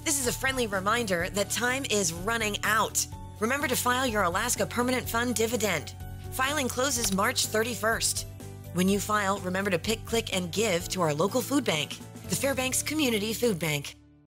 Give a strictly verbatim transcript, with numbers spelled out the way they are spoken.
This is a friendly reminder that time is running out. Remember to file your Alaska Permanent Fund dividend. Filing closes March thirty-first. When you file, remember to pick, click, and give to our local food bank, the Fairbanks Community Food Bank.